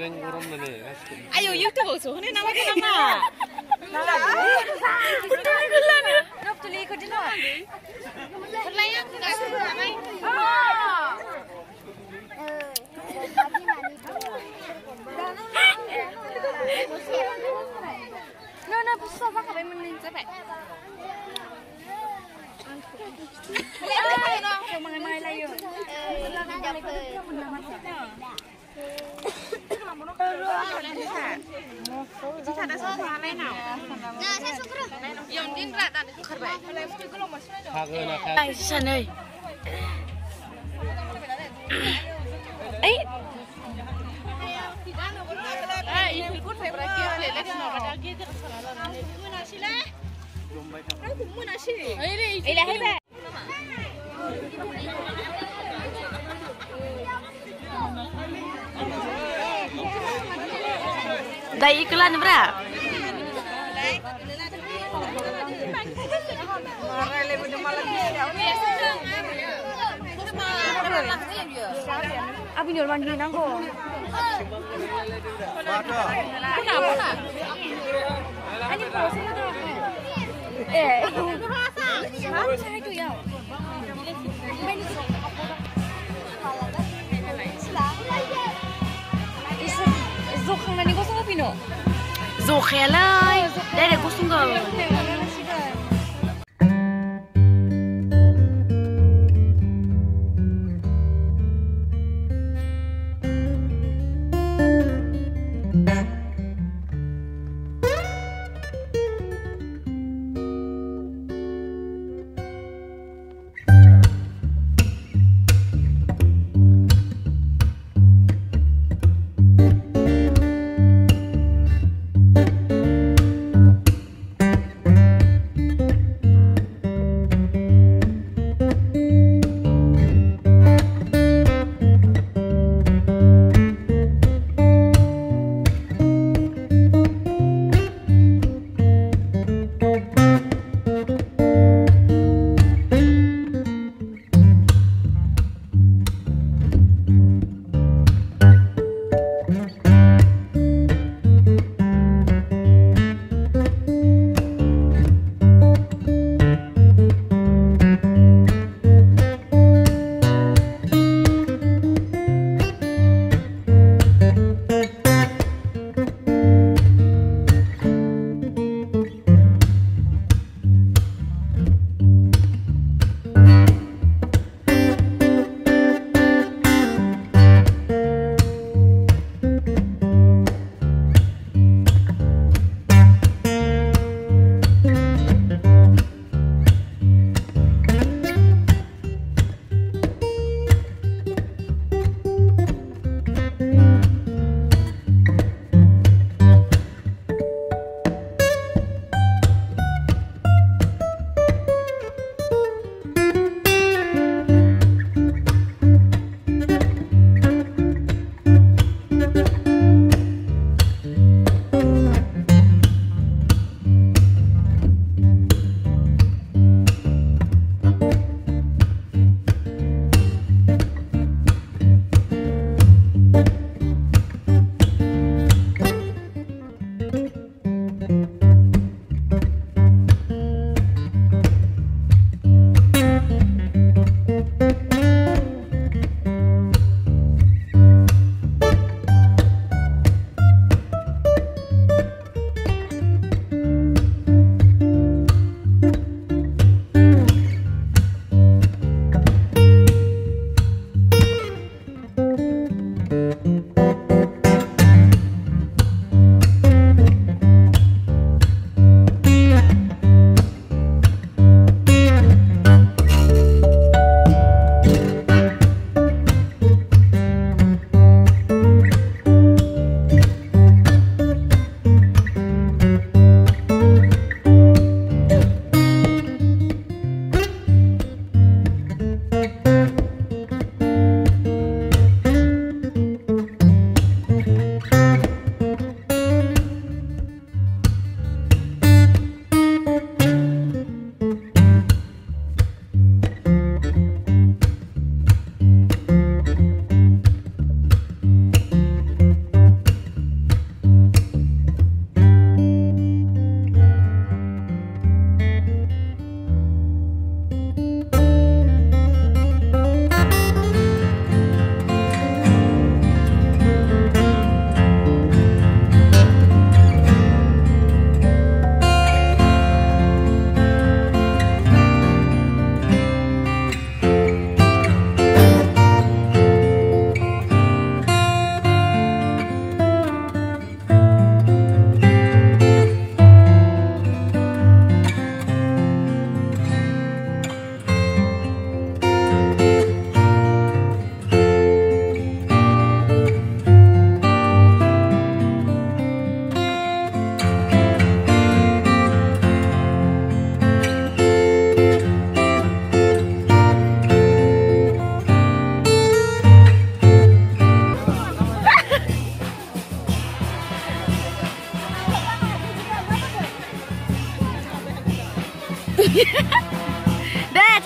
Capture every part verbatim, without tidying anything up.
Deng uram mana? Ayo YouTube so hone nama ke nama. Nama. Betul ke lah ni? Nak tu ni kau di mana? Berlayang ke nak suruh mai? Ah. No no pusat apa kau main cepat. Eh, no, kau main-main layu. Eh, jangan apa. Jika ada soal lain nào. Nah, saya suka. Yang din ra dan kerbai. Ai San ơi. Ấy. Ai, ikut saya berarti lele di nomor lagi dia kesalahan. Mana sih lah? Aku mana sih? Eh, lah hebat. Dah iklan berapa? Abi ni orang ni nangko. Mana mana? Ani proses tu. Eh. Mana saya tu ya? Zokang nani kau sungguh pino? Zokalai, dah kau sungguh.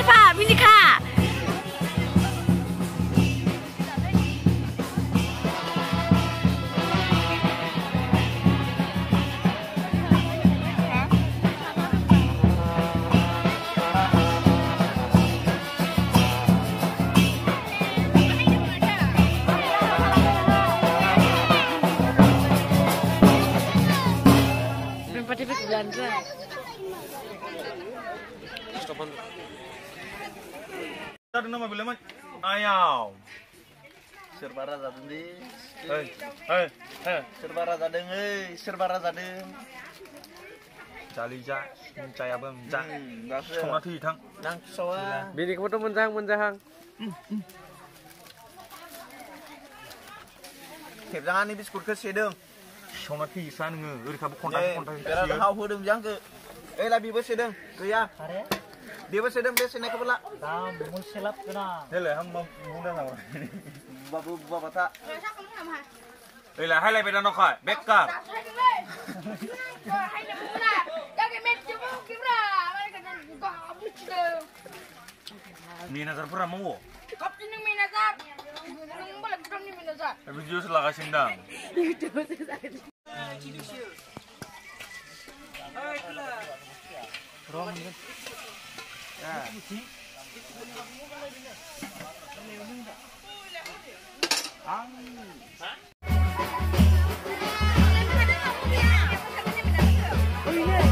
cepat, Bisika. Belanja. Tadi nama bilang ayam. Serbara zadeng di. Hei, hei, hei. Serbara zadeng, hei, serbara zadeng. Jalija, caya bem, cah. Gak Cuma thi thang. Nang soa. Bini kamu tuh menjang menjang. Kẹp jangan ini biskut ke sedeng. Cuma thi san nge, uri kabu kontak Eh, kontak. pera dah hau hudung jang ke. Eh, labi bos sedeng. Ke ya. Dia bos sedeng dia sini ke pula. Tam, mul silap kena. Hele, ham mau muda sama. Babu babu tak. Hele, hai lai beda nokai, bekar. Mina terpura mau. Tapi jus lah kasih dang. Oh iya.